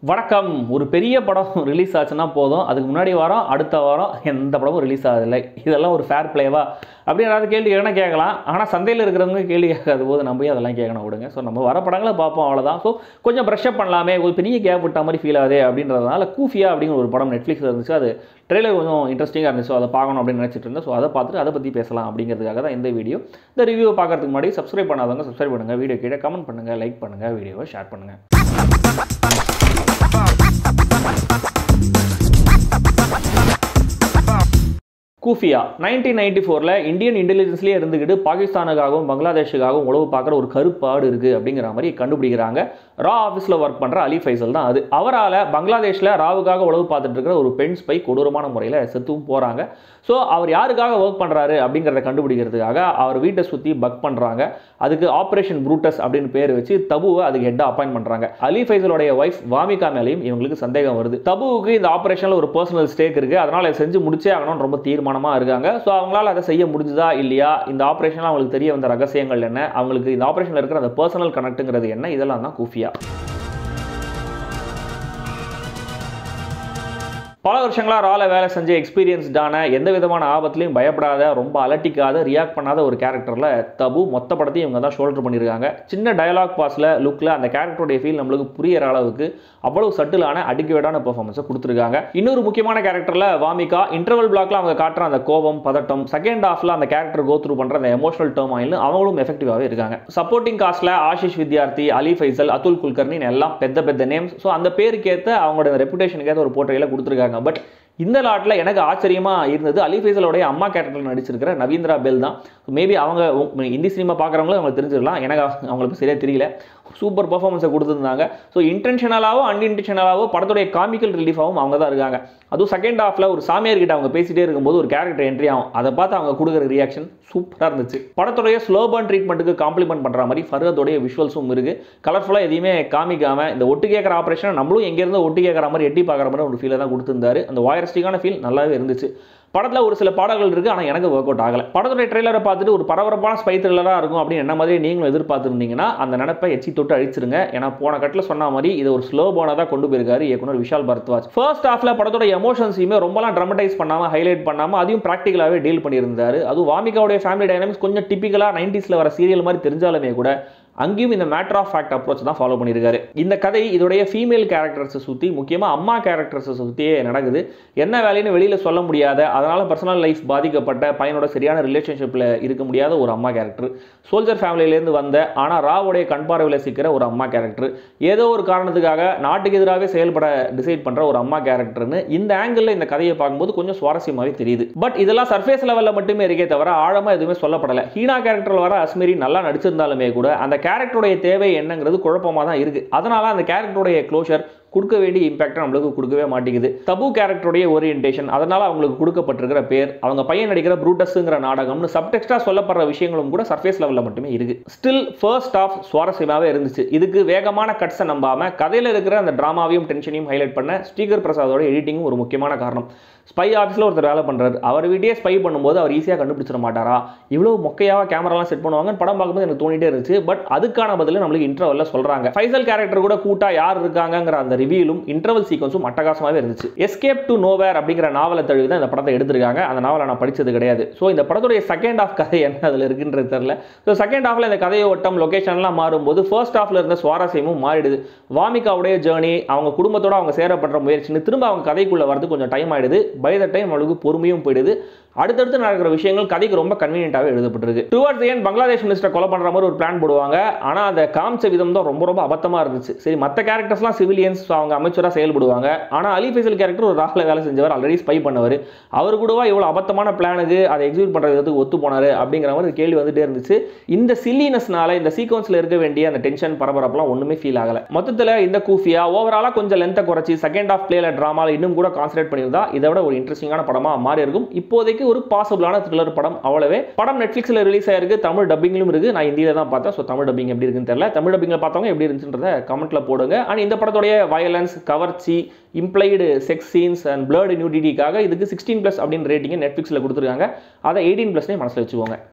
வணக்கம். ஒரு பெரிய படம் ரிலீஸ் ஆச்சுன்னா போதும், அதுக்கு முன்னாடி வாரம் அடுத்த வாரம் எந்த படமும் ரிலீஸ் ஆகுதில்லை. இதெல்லாம் ஒரு ஃபேர் பிளேவா அப்படின்னு ஏதாவது கேள்வி கேட்கலாம். ஆனால் சந்தையில் இருக்கிறவங்க கேள்வி கேட்காத போது நம்ம அதெல்லாம் கேட்கணும் விடுங்க. ஸோ நம்ம வர படங்களை பார்ப்போம், அவ்வளோதான். ஸோ கொஞ்சம் ப்ரெஷ்அப் பண்ணலாமே, ஒரு பெரிய கேப் விட்ட மாதிரி ஃபீல் ஆகுது அப்படின்றதுனால கூஃபியா அப்படிங்கிற ஒரு படம் நெட்ஃப்ளிக்ஸில் இருந்துச்சு. அது ட்ரெய்லர் கொஞ்சம் இன்ட்ரெஸ்டிங்காக இருந்துச்சு, அதை பார்க்கணும் அப்படின்னு நினச்சிட்டு இருந்தேன். ஸோ அதை பார்த்துட்டு அதை பற்றி பேசலாம் அப்படிங்கிறதுக்காக தான் இந்த வீடியோ. இந்த ரிவ்யூவை பார்க்கறதுக்கு முன்னாடி சப்ஸ்கிரைப் பண்ணாதவங்க சப்ஸ்கிரைப் பண்ணுங்கள், வீடியோ கீழே கமெண்ட் பண்ணுங்கள், லைக் பண்ணுங்கள், வீடியோவை ஷேர் பண்ணுங்கள். கூஃபியா 1994ல் இந்தியன் இன்டெலிஜென்ஸ்லேயே இருந்துக்கிட்டு பாகிஸ்தானுக்காகவும் பங்களாதேஷுக்காகவும் உளவு பார்க்குற ஒரு கருப்பாடு இருக்குது அப்படிங்கிற மாதிரி கண்டுபிடிக்கிறாங்க. ரா ஆஃபீஸில் ஒர்க் பண்ணுற அலி ஃபைசல் தான் அது. அவரால் பங்களாதேஷில் ராவுக்காக உளவு பார்த்துட்டு இருக்கிற ஒரு பெண் ஸ்பை கொடூரமான முறையில் செத்துவும் போகிறாங்க. ஸோ அவர் யாருக்காக ஒர்க் பண்ணுறாரு அப்படிங்கிறத கண்டுபிடிக்கிறதுக்காக அவர் வீட்டை சுற்றி பக் பண்ணுறாங்க. அதுக்கு ஆப்ரேஷன் ப்ரூட்டஸ் அப்படின்னு பேர் வச்சு தபுவை அதுக்கு ஹெட்டாக அப்பாயின்ட் பண்ணுறாங்க. அலி ஃபைசலோடைய ஒய்ஃப் வாமிகா மேலேயும் இவங்களுக்கு சந்தேகம் வருது. தபுவுக்கு இந்த ஆப்ரேஷனில் ஒரு பர்சனல் ஸ்டேக் இருக்குது, அதனால் அதை செஞ்சு முடிச்சே ஆகணும்னு ரொம்ப தீர்மானமாக இருக்காங்க. ஸோ அவங்களால அதை செய்ய முடிஞ்சுதா இல்லையா, இந்த ஆப்ரேஷனில் அவங்களுக்கு தெரிய வந்த ரகசியங்கள் என்ன, அவங்களுக்கு இந்த ஆப்ரேஷனில் இருக்கிற அந்த பர்சனல் கனெக்ட்டுங்கிறது என்ன, இதெல்லாம் தான் கூஃபியா. பல வருஷங்களாக ரால வேலை செஞ்ச எக்ஸ்பீரியன்ஸ்டான, எந்த விதமான ஆபத்துலையும் பயப்படாத, ரொம்ப அலட்டிக்காத, ரியாக்ட் பண்ணாத ஒரு கேரக்டரில் தபு மொத்த படத்தையும் இவங்க தான் ஷோல்டர் பண்ணியிருக்காங்க. சின்ன டயலாக் பாஸில் லுக்கில் அந்த கேரக்டருடைய ஃபீல் நம்மளுக்கு புரியிற அளவுக்கு அவ்வளவு சட்டிலான அடிக்கவேடான பெர்ஃபார்மன்ஸை கொடுத்துருக்காங்க. இன்னொரு முக்கியமான கேரக்டரில் வாமிகா, இன்டர்வல் பிளாக்ல அவங்க காட்டுற அந்த கோபம் பதட்டம், செகண்ட் ஹாஃபில் அந்த கேரக்டர் கோ த்ரூ பண்ணுற அந்த எமோஷனல் டர்ம் ஆயில் அவங்களும் எஃபெக்டிவாகவே இருக்காங்க. சப்போர்ட்டிங் காஸ்ட்டில் ஆஷிஷ் வித்யார்த்தி, அலி ஃபைசல், அதுல் குல்கர்னி எல்லாம் பெத்த நேம்ஸ். ஸோ அந்த பேருக்கேற்ற அவங்களோட ரெப்புடேஷனுக்கு ஏற்ற ஒரு போர்ட்ரேல கொடுத்துருக்காங்க. பட் இந்த லாட்டில் எனக்கு ஆச்சரியமாக இருந்தது அலி ஃபைசலோடைய அம்மா கேரக்டரில் நடிச்சிருக்கிற நவீந்திரா பெல் தான். மேபி அவங்க இந்தி சினிமா பார்க்குறவங்களும் அவங்களுக்கு தெரிஞ்சிடலாம், எனக்கு அவங்களுக்கு சரியாக தெரியல. சூப்பர் பர்ஃபார்மன்ஸை கொடுத்துருந்தாங்க. ஸோ இன்டென்ஷனலாவோ அன்இன்டென்ஷனலாவோ படத்துடைய காமிக்கல் ரிலீஃபாகவும் அவங்க தான் இருக்காங்க. அதுவும் செகண்ட் ஹாஃபில் ஒரு சாமியார் கிட்ட அவங்க பேசிட்டே இருக்கும்போது ஒரு கேரக்டர் என்ட்ரி ஆகும், அதை பார்த்து அவங்க கொடுக்குற ரியாக்ஷன் சூப்பராக இருந்துச்சு. படத்துடைய ஸ்லோ பர்ன் ட்ரீட்மெண்ட்டுக்கு காம்ப்ளிமெண்ட் பண்ணுற மாதிரி ஃபர்ஹதோடைய விஷுவல்ஸும் இருக்குது. கலர்ஃபுல்லாக எதையுமே காமிக்காமல் இந்த ஒட்டு கேட்குற ஆப்ரேஷன் நம்மளும் எங்கேருந்து ஒட்டு கேட்குற மாதிரி எட்டி பார்க்குற மாதிரி ஒரு ஃபீலை தான் கொடுத்துருந்தாரு. அந்த வாயரஸ்டிக்கான ஃபீல் நல்லாவே இருந்துச்சு. படத்தில் ஒரு சில பாடல்கள் இருக்குது, ஆனால் எனக்கு ஒர்க் அவுட் ஆகலை. படத்துடைய ட்ரெய்லரை பார்த்துட்டு ஒரு பரபரப்பான ஸ்பை த்ரில்லராக இருக்கும் அப்படின்னு என்ன மாதிரி நீங்களும் எதிர்பார்த்துருந்தீங்கன்னா அந்த நினைப்பை எச்சி தொட்டு அழிச்சிருங்க. ஏன்னா போன கட்டில் சொன்ன மாதிரி இதை ஒரு ஸ்லோ போனாக தான் கொண்டு போயிருக்காரு இயக்குனர் விஷால் பரத்வாஜ். ஃபர்ஸ்ட் ஹாஃபில் படத்தோட எமோஷன்ஸையுமே ரொம்பலாம் ட்ராமடைஸ் பண்ணாமல், ஹைலைட் பண்ணாமல், அதையும் ப்ராக்டிக்கலாகவே டீல் பண்ணியிருந்தாரு. அதுவும் வாமிகாவுடைய ஃபேமிலி டைனாமிக்ஸ் கொஞ்சம் டிப்பிக்கலாக 90ஸ்ல வர சீரியல் மாதிரி தெரிஞ்சாலுமே கூட அங்கேயும் இந்த மேட்டர் ஆஃப் ஃபேக்ட் அப்ரோச் தான் ஃபாலோ பண்ணியிருக்காரு. இந்த கதை இதோடைய ஃபீமேல் கேரக்டர்ஸை சுற்றி, முக்கியமாக அம்மா கேரக்டர்ஸை சுற்றியே நடக்குது. என்ன வேலைன்னு வெளியில் சொல்ல முடியாத, அதனால் பர்சனல் லைஃப் பாதிக்கப்பட்ட, பையனோட சரியான ரிலேஷன்ஷிப்பில் இருக்க முடியாத ஒரு அம்மா கேரக்டர், சோல்ஜர் ஃபேமிலியிலேருந்து வந்த ஆனால் ராவுடைய கண்பார்வையில் சிக்கிற ஒரு அம்மா கேரக்டர், ஏதோ ஒரு காரணத்துக்காக நாட்டுக்கு எதிராகவே செயல்பட டிசைட் பண்ணுற ஒரு அம்மா கேரக்டர்னு இந்த ஆங்கிளில் இந்த கதையை பார்க்கும்போது கொஞ்சம் சுவாரஸ்யமாகவே தெரியுது. பட் இதெல்லாம் சர்ஃபேஸ் லெவலில் மட்டுமே இருக்கே தவிர ஆழமாக எதுவுமே சொல்லப்படலை. ஹீனா கேரக்டரில் வர அஸ்மேரி நல்லா நடிச்சிருந்தாலுமே கூட அந்த கேரக்டருடைய தேவை என்னங்கிறது குழப்பமாக தான் இருக்குது. அதனால அந்த கேரக்டருடைய க்ளோஷர் கொடுக்க வேண்டிய இம்பாக்ட் நம்மளுக்கு கொடுக்கவே மாட்டேங்குது. தபு கேரக்டருடைய ஓரியன்டேஷன், அதனால அவங்களுக்கு கொடுக்கப்பட்டிருக்கிற பேர், அவங்க பையன் நடிக்கிற ப்ரூட்டஸ்ங்கிற நாடகம்னு சப்டெக்ஸ்டா சொல்லப்படுற விஷயங்களும் கூட சர்ஃபேஸ் லெவலில் மட்டுமே இருக்கு. ஸ்டில் ஃபர்ஸ்ட் ஆஃப் சுவாரஸ்யமாகவே இருந்துச்சு. இதுக்கு வேகமான கட்ஸை நம்பாம கதையில் இருக்கிற அந்த டிராமாவையும் டென்ஷனையும் ஹைலைட் பண்ண ஸ்ரீகர் பிரசாதோட எடிட்டிங்கும் ஒரு முக்கியமான காரணம். ஸ்பை ஆஃபீஸில் ஒருத்தர் வேலை பண்ணுறாரு, அவர் வீட்டையே ஸ்பை பண்ணும்போது அவர் ஈஸியாக கண்டுபிடிச்சிட மாட்டாரா, இவ்வளோ மொக்கையாக கேமராலாம் செட் பண்ணுவாங்கன்னு படம் பார்க்கும்போது எனக்கு தோணிட்டே இருந்துச்சு. பட் அதுக்கான பதில் நம்மளுக்கு இன்டர்வல்ல சொல்றாங்க. ஃபைசல் கேரக்டர் கூட கூட்டா யார் இருக்காங்கிற அந்த ரிவியூலும் இன்டர்வல் சீக்வன்ஸும் அட்டகாசமாகவே இருந்துச்சு. எஸ்கேப் டு நோவேர் அப்படிங்கிற நாவலை தழுவி தான் இந்த படத்தை எடுத்திருக்காங்க. அந்த நாவலை நான் படிச்சது கிடையாது. ஸோ இந்த படத்துடைய செகண்ட் ஹாஃப் கதை என்ன அதில் இருக்குன்றது தெரியல. ஸோ செகண்ட் ஹாஃபில் இந்த கதையை ஓட்டம் லொகேஷன்லாம் மாறும்போது ஃபர்ஸ்ட் ஹாஃபில் இருந்த சுவாரஸ்யமும் மாறிடுது. வாமிகாவுடைய ஜேர்னி, அவங்க குடும்பத்தோட அவங்க சேரப்படுற முயற்சின்னு திரும்ப அவங்க கதைக்குள்ள வரது கொஞ்சம் டைம் ஆயிடுது. பை த டைம் அவளுக்கு பொறுமையும் போயிடுது. அடுத்தடுத்து நடக்கிற விஷயங்கள் கதைக்கு ரொம்ப கன்வீனியன்ட்டாகவே எழுதப்பட்டிருக்கு. டுவர்ட்ஸ் எண்ட் பங்களாதேஷ் மினிஸ்டரை கொலை பண்ணுற மாதிரி ஒரு பிளான் போடுவாங்க. ஆனால் அந்த காமிச்ச விதம் தான் ரொம்ப அபத்தமாக இருந்துச்சு. சரி, மற்ற கேரக்டர்ஸ்லாம் சிவிலியன்ஸ், அவங்க அமைச்சராக செயல்படுவாங்க. ஆனால் அலி ஃபைசல் கேரக்டர் ஒரு ராகில் வேலை செஞ்சவர், ஆல்ரெடி ஸ்பை பண்ணவர். அவர் கூடவா இவ்வளோ அபத்தமான பிளானுக்கு அதை எக்ஸிக்யூட் பண்ணுற விதத்துக்கு ஒத்து போனார் அப்படிங்கிற மாதிரி கேள்வி வந்துட்டே இருந்துச்சு. இந்த சில்லினஸ்னால இந்த சீக்வன்ஸில் இருக்க வேண்டிய அந்த டென்ஷன் பரபரப்புலாம் ஒன்றுமே ஃபீல் ஆகலை. மொத்தத்தில் இந்த கூஃபியா ஓவராலாக கொஞ்சம் லென்த்தை குறைச்சி செகண்ட் ஆஃப் பிளேல ட்ராமாவில் இன்னும் கூட கான்சன்ட்ரேட் பண்ணியிருந்தா இதை விட ஒரு இன்ட்ரெஸ்டிங்கான படமாக மாறி இருக்கும். இப்போதைக்கு ஒரு பாசிபிளான த்ரில்லர் படம், அவ்வளவே. படம் நெட்ஃபிளிக்ஸ்ல ரிலீஸ் ஆயிருக்கு, தமிழ் டப்பிங்லும் இருக்கு. நான் ஹிந்தியில தான் பார்த்தேன். ஸோ தமிழ் டப்பிங் எப்படி இருக்குன்னு தெரியல. தமிழ் டப்பிங்ல பார்த்தவங்க எப்படி இருந்துச்சுன்றத கமெண்ட்ல போடுங்க. அண்ட் இந்த படத்துடைய வயலன்ஸ், கவர்ச்சி, implied sex scenes and blood நியூடிட்டிக்காக இதுக்கு 16+ அப்படின்னு ரேட்டிங் நெட்ஃபிளிக்ஸ்ல கொடுத்துருக்காங்க. அதை 18+ மனசில் வச்சுக்கோங்க.